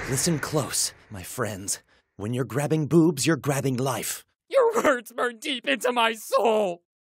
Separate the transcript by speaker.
Speaker 1: Listen close, my friends. When you're grabbing boobs, you're grabbing life.
Speaker 2: Your words burn deep into my soul.